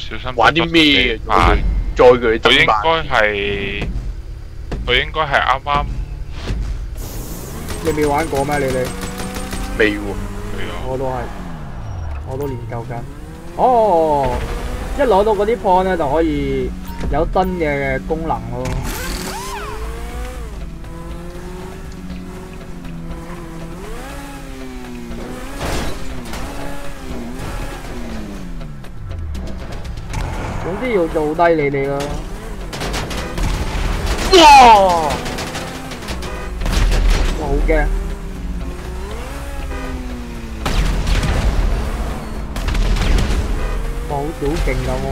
小心玩啲咩啊！ 載佢佢應該係啱啱你未玩過咩？你哋未喎。 我都研究緊。哦，一攞到嗰啲 point 咧就可以有新嘅功能咯。總之要做低你哋咯。 哇！ 我好驚。哇，好似好勁咁喎。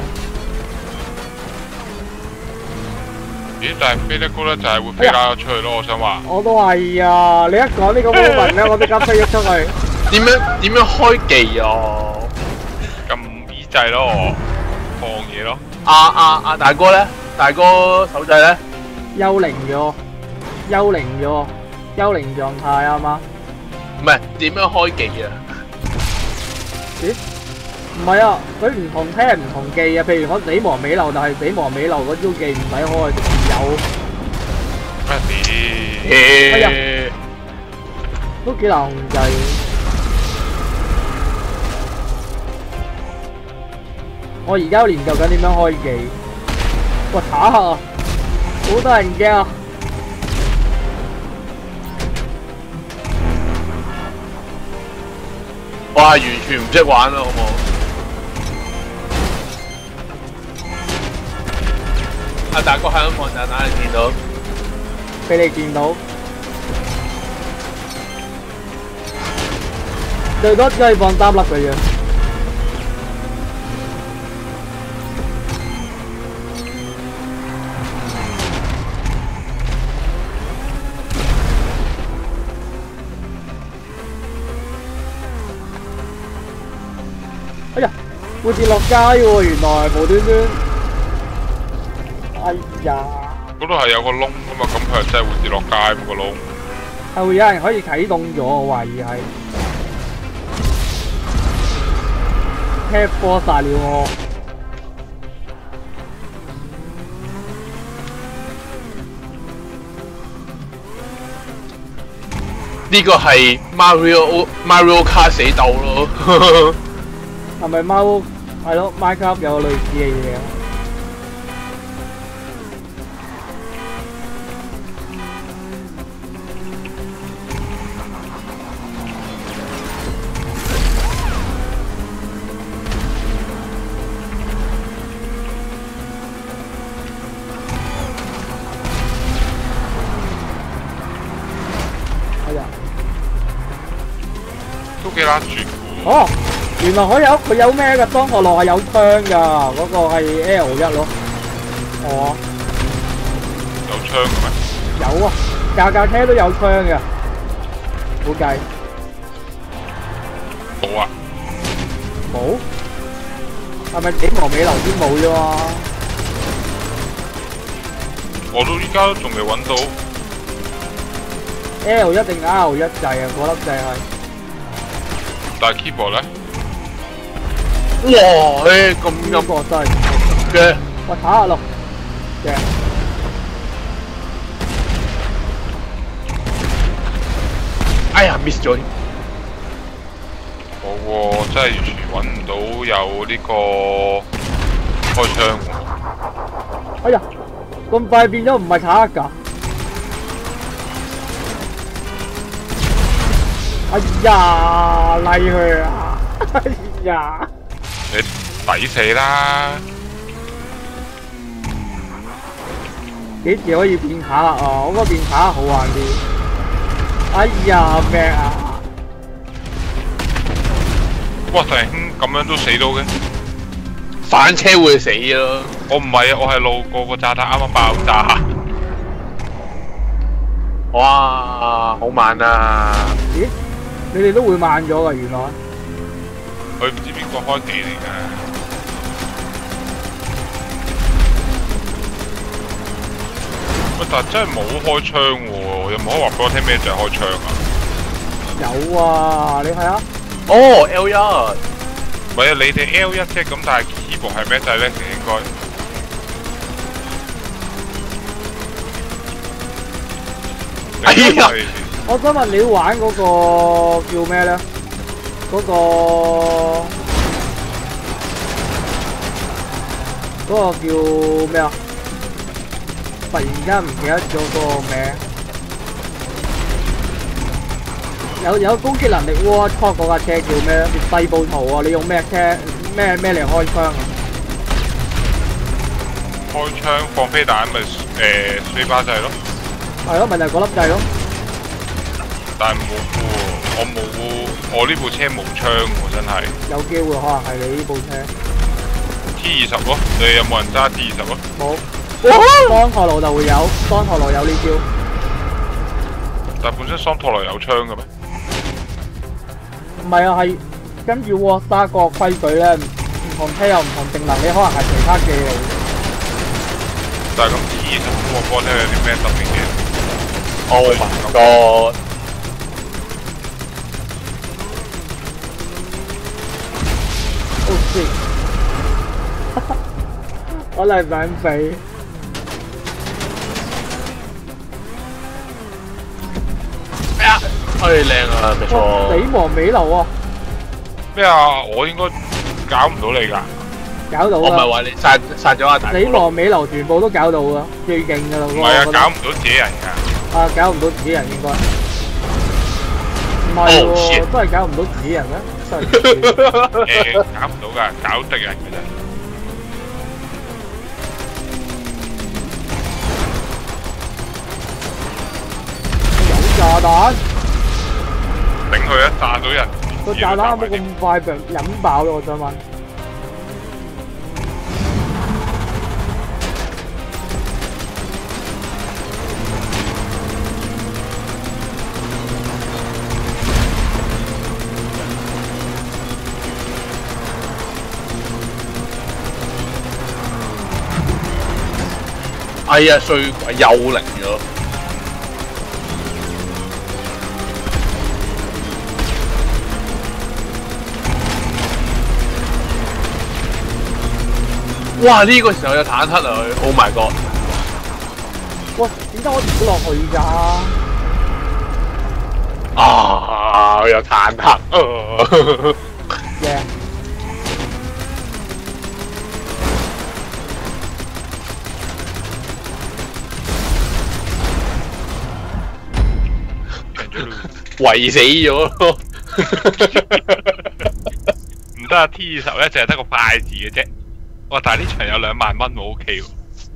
咦？但係飛得高咧，就係會飛啦出去咯。我想話。 我都係啊！你一講呢個 moment 咧，我即刻飛咗出去。 點樣開技啊？ 咁依制咯，放嘢咯。 大哥咧，大哥手掣咧， 幽靈咗，幽靈狀態啊嘛？ 唔係點樣開技啊？ 咦？唔係啊，佢唔同聽唔同技啊。譬如我死亡尾流，但係死亡尾流嗰招技唔使開，有。哎呀，都幾難控制。我而家研究緊點樣開技。喂，打下啊！好多人驚啊！ 我係完全唔識玩啦，好冇？阿大哥喺度放炸彈，你見到？ 俾你見到。最多只可以放3粒嘅啫。哎呀，會跌落街喎！原來無端端。哎呀！ 嗰度係有個窿噶嘛，咁佢係真係會跌落街咁個窿。 係會有人可以啟動咗，我懷疑係。踢波殺了我。 呢個係 Mario Kart 死鬥咯。 係咪貓？係咯 ，Minecraft 有類似嘅嘢。哎呀！ 都幾拉住。 哦！原來佢有咩㗎？當學落係有槍㗎，嗰個係 L1咯。哦。 有槍嘅咩？ 有啊，架車都有槍嘅。估計。 冇啊。 冇？係咪死亡尾流先冇啫嘛？ 我到依家都仲未揾到。 L1定 R1掣啊？嗰粒掣係。 但係 keyboard 咧？ 哇！咁陰個真係嘅。 我打下落嘅。 哎呀 ，miss 咗。 冇喎，真係完全揾唔到有呢個開槍喎。 哎呀，咁快變咗唔係賊㗎！哎呀，嚟佢啊！哎呀！ 你抵死啦！ 幾時可以變卡啦？哦，我覺得變卡好玩啲。哎呀，咩啊！ 哇！突然咁樣都死到嘅， 反車會死咯。 我唔係啊，我係路過個炸彈啱啱爆炸。 哇！好慢啊！ 咦？你哋都會慢咗㗎，原來。 佢唔知邊個開技嚟㗎。喂，但係真係冇開槍喎，有冇可以話俾我聽咩就係開槍啊？ 有啊，你睇下。 哦 ，L1。 唔係啊，你哋 L 一啫，咁但係 keyboard 係咩掣咧？應該。 哎呀！ 我想問你玩嗰個叫咩咧？嗰個叫咩啊？突然間唔記得咗個名。有攻擊能力 Warthog 嗰架車叫咩？叫西部圖啊！你用咩車咩嚟開槍啊？ 開槍放飛彈咪四把掣咯。 係咯，咪就係嗰粒掣咯。 但係冇喎，我冇，我呢部車冇槍喎，真係。 有機會可能係你呢部車。 T20咯，你有冇人揸 T20啊？ 冇。桑托羅就會有，桑托羅有呢招。 但係本身桑托羅有槍嘅咩？ 唔係啊，係跟住 Warthog 個規矩咧，唔同車有唔同性能，你可能係其他技嚟。 但係咁 T20個波車有啲咩特別嘅 ？Oh my god！ Oh shit！ 我嚟反匪。 哎呀！靚啊，唔錯。 死亡尾流啊！ 咩啊？我應該搞唔到你㗎。 搞到啊！ 我唔係話你殺咗阿大。 死亡尾流全部都搞到啊！最勁㗎啦！ 唔係啊，搞唔到自己人㗎。 啊，搞唔到自己人應該。唔係喎，真係搞唔到自己人咩？真係。 搞唔到㗎，搞敵人㗎啫。 有炸彈。 頂佢啊！炸到人。 個炸彈有冇咁快被引爆咯？我想問。 哎呀，衰鬼又嚟咗！哇！呢個時候有坦克啊佢 ，Oh my god！ 哇！點解我跌咗落去㗎？ 啊！有坦克 Yeah！ 圍死咗咯！ 唔得啊 ！T20咧，淨係得個快字嘅啫。哇！但係呢場有2萬蚊喎 ，OK 喎。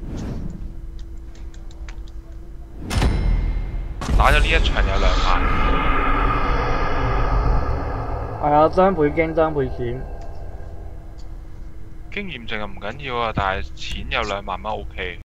打咗呢一場有2萬。 係啊，雙倍經雙倍錢。 經驗值又唔緊要啊，但係錢有2萬蚊 OK。